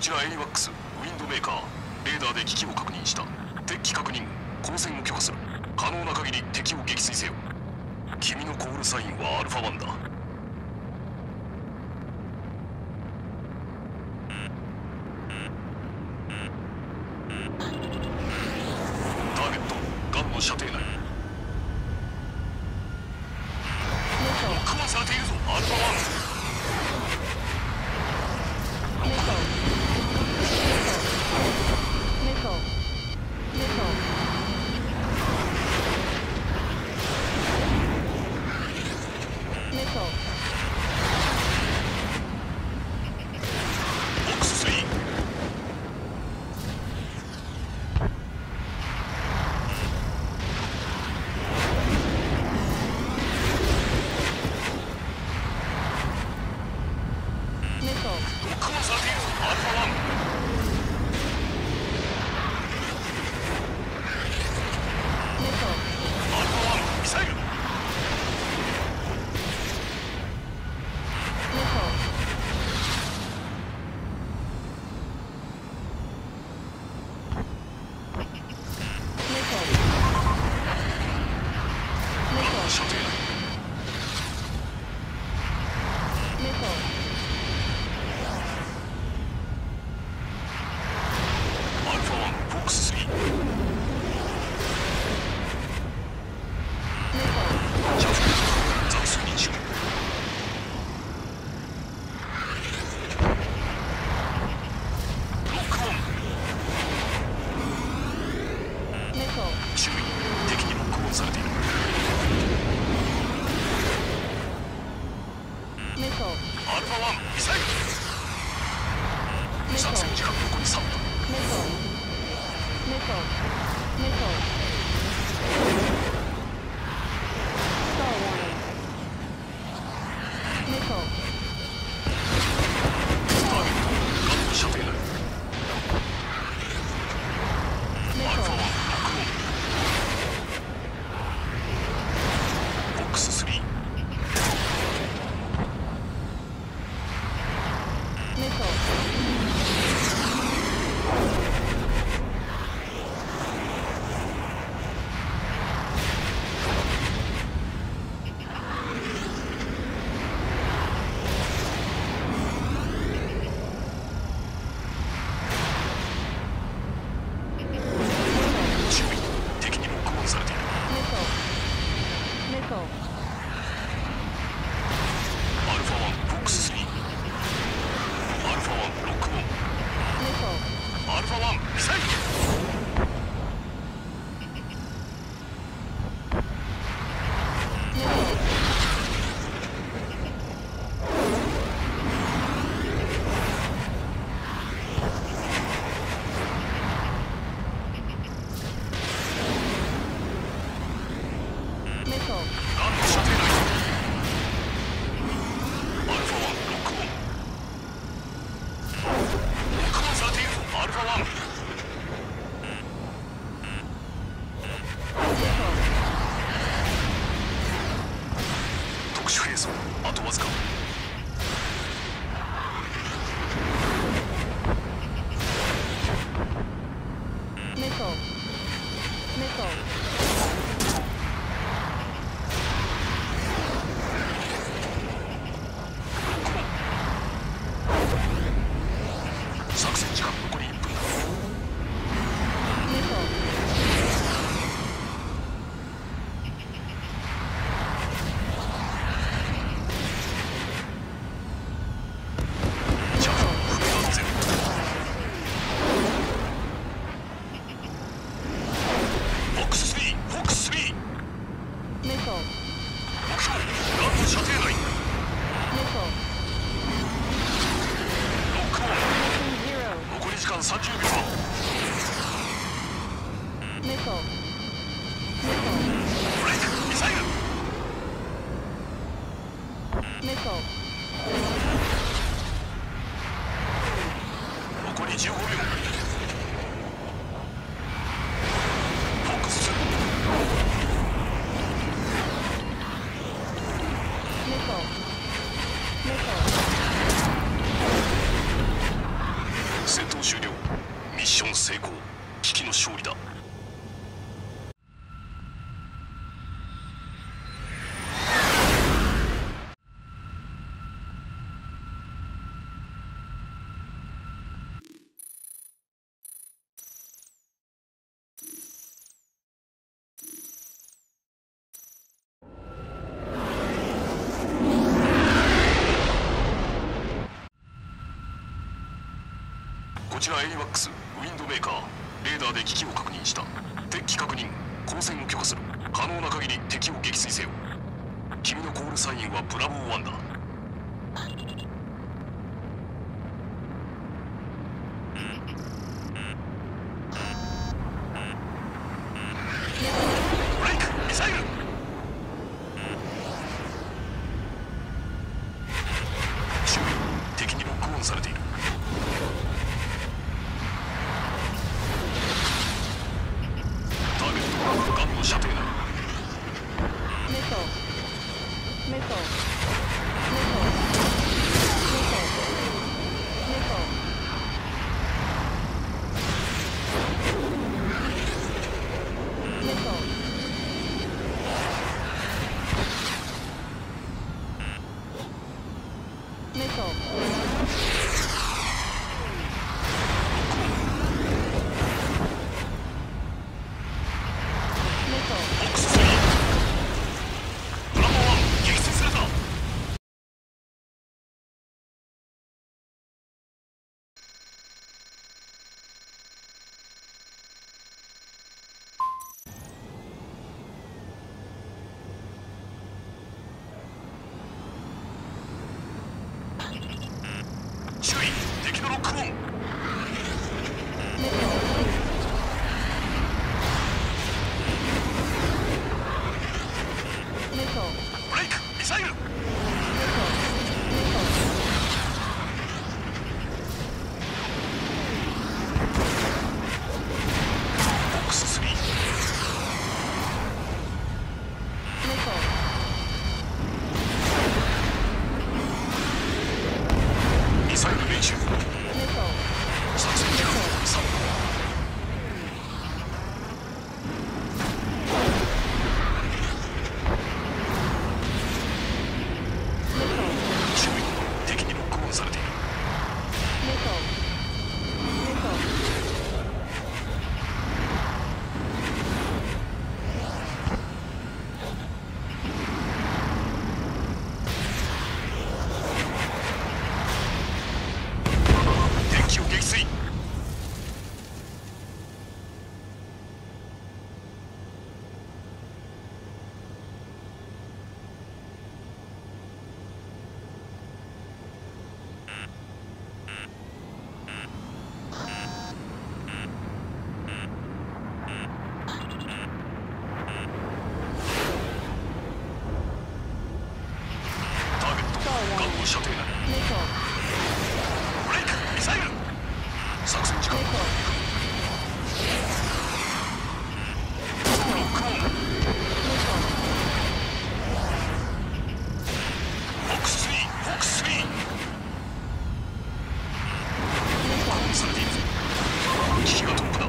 ちら AWACS ウィンドメーカー、レーダーで機器を確認した。敵機確認、光線を許可する。可能な限り敵を撃墜せよ。君のコールサインはアルファ1だ。ターゲット、ガンの射程内。ロックオンされているぞ、アルファ1。残り15秒。戦勝利だ。こちら AWACS ウィンドメーカー、レーダーで機器を確認した。敵機確認、交戦を許可する。可能な限り敵を撃墜せよ。君のコールサインはブラボー1だ。ブレイクミサイル。注意、敵にロックオンされている。ガンの射程内。注意、敵のロックオン。ブレイクミサイル。ボックス3。ミサイル命中。作戦時間3分。注意、敵にロックオンされている。敵を撃墜。ターゲットガンの射程内。ブレイクミサイル。作戦時間6分。ロックオン。ボックス3、ボックス3。ロックオンされている。機器がトップだ。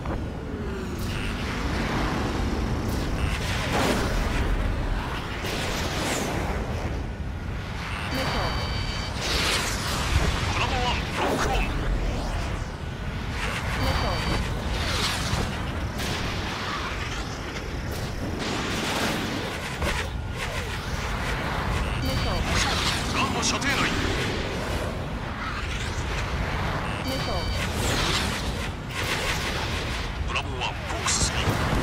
ブラボー1、ロックオン。ガンの射程内。ブラボー1、ボックス3。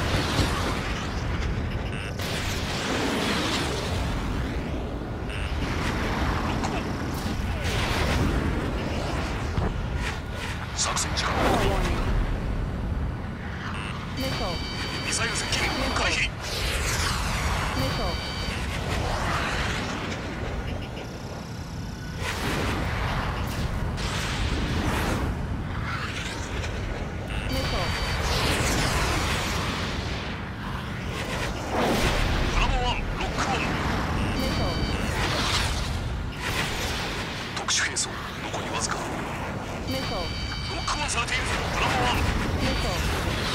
ロックオン。作戦時間6分。ミサイル接近回避。ブラボー1、ロックオン。特殊兵装残りわずか。ロックオンされている。ブラボー1。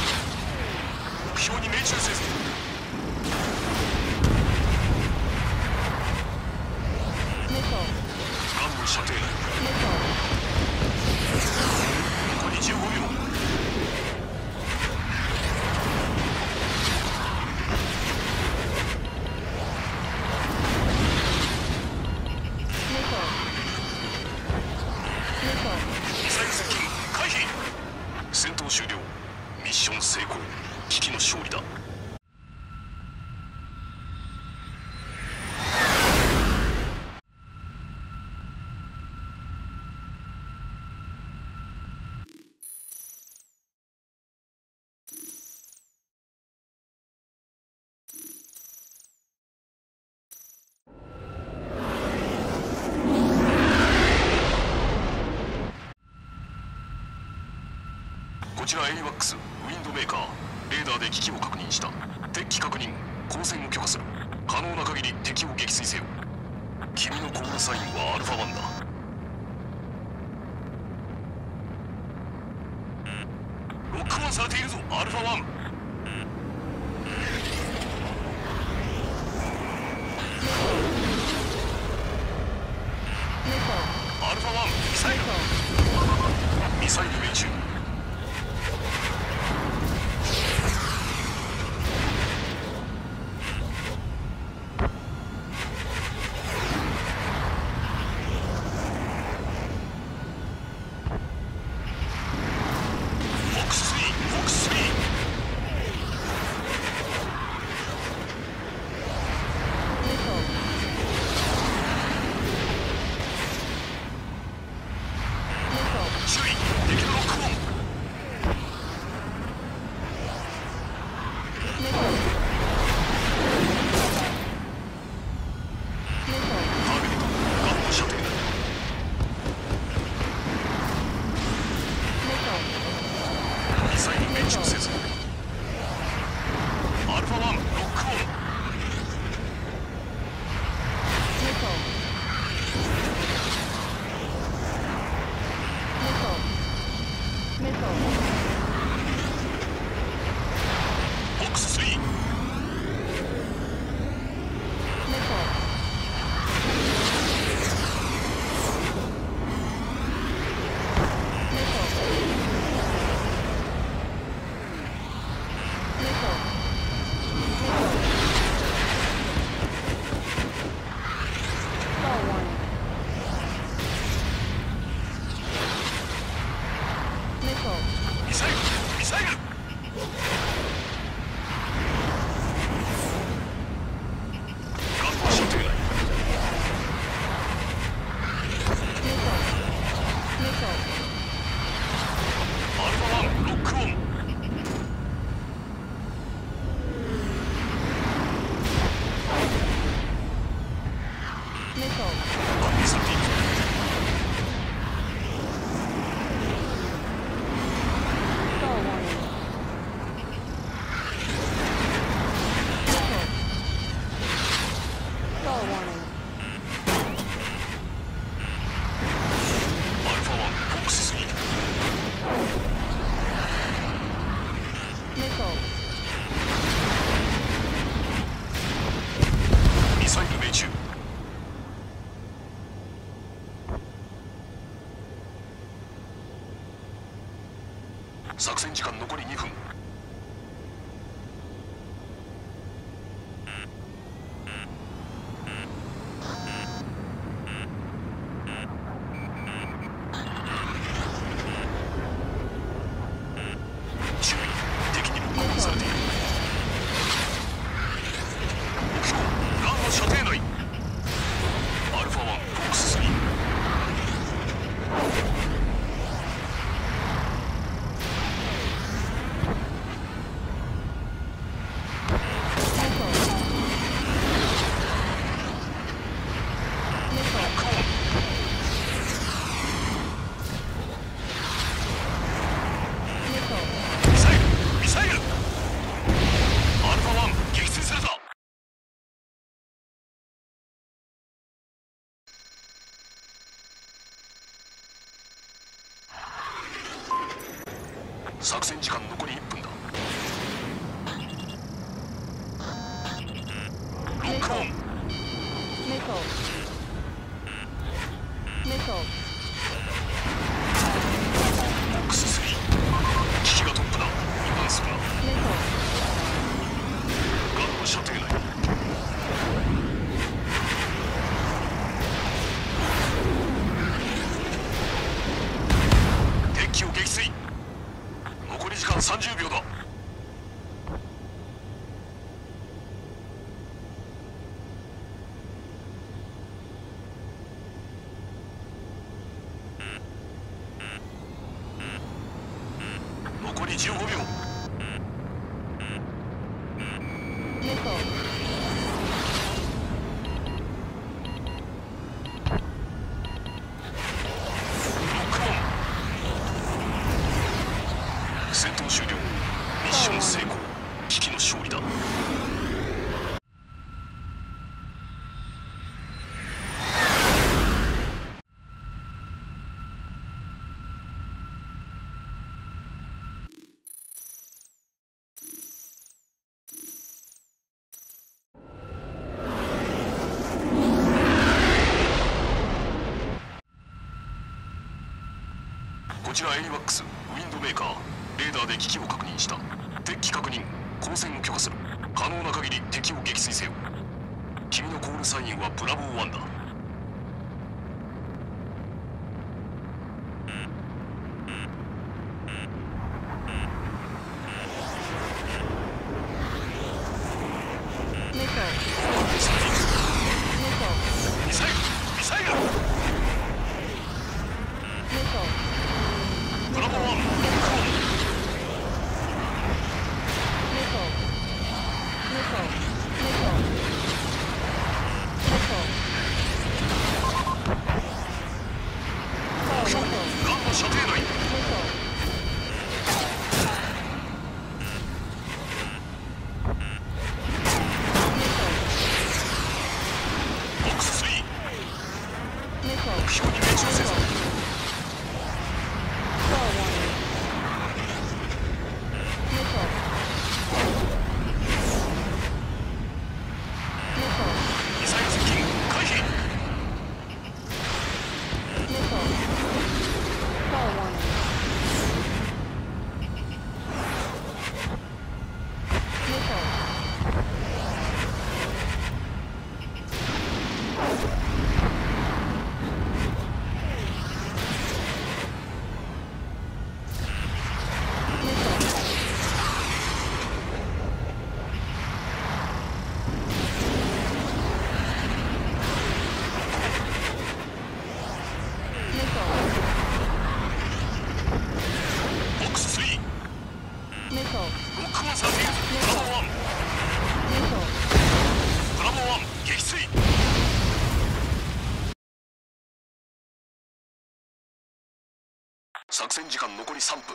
危機の勝利だ。こちら AWACS ウィンドメーカー、レーダーで危機を確認した。敵機確認、交戦を許可する。可能な限り敵を撃墜せよ。君のコールサインはアルファ1だ。ロックオンされているぞ、アルファ1。アルファ1、ミサイル。ミサイル命中。作戦時間残り2分。注意、敵にロックオンされている。目標、ランの射程内。アルファ1、フォックス3。作戦時間残り1分だ。ロックオン。ボックス3、危機がトップだ。油断するな。ガンの射程内。敵機を撃墜。残り時間30秒だ。 15秒。戦闘終了。ミッション成功。危機の勝利だ。こちらエイワックス、ウィンドメーカー。レーダーで危機を確認した。敵機確認。交戦を許可する。可能な限り敵を撃墜せよ。君のコールサインはブラボー1だ。ミサイルミサイル。ブラボー1、ロックオン。目標ガンの射程内。ボックス3、目標に命中せず。ミサイル接近回避。ボックス3、ロックオンされている。ブラボー1、ブラボー1撃墜。作戦時間残り3分。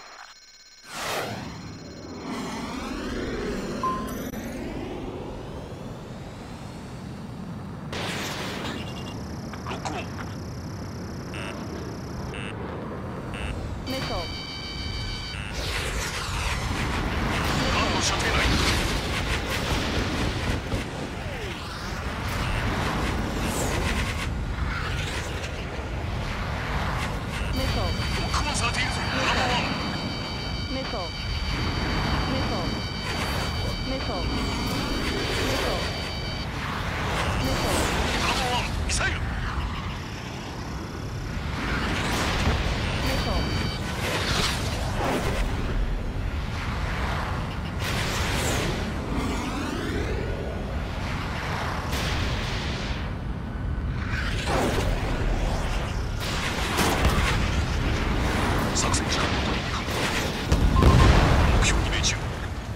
ロックオン。ガンの射程内。ロックオンされているぞ。ブラボー1。ブラボー1ミサイル。作戦時間残り2分。目標に命中。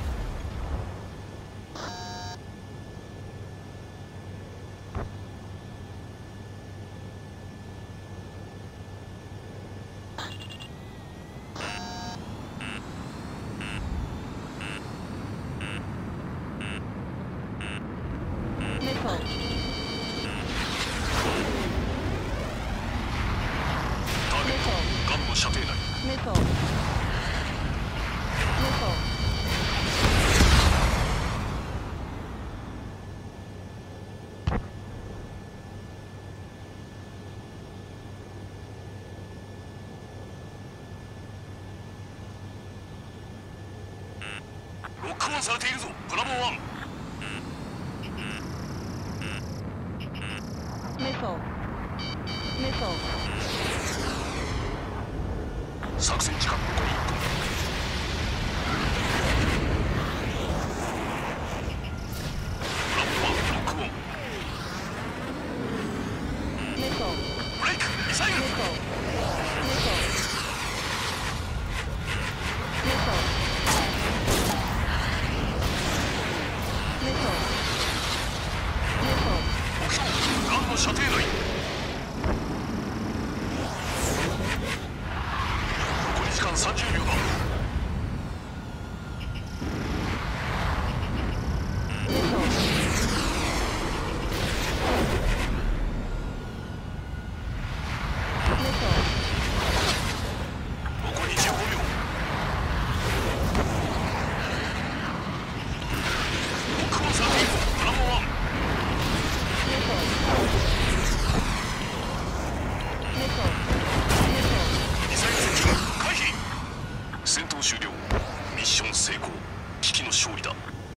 ターゲットガンの射程内。ロックオンされているぞ。ブラボー1。作戦時間残り1分。ブラボー1ロックオン。ブレイクミサイル。 射程内。残り時間30秒だ。残り15秒。僕を射程ブラボー1。ミサイル接近回避。戦闘終了。ミッション成功。危機の勝利だ。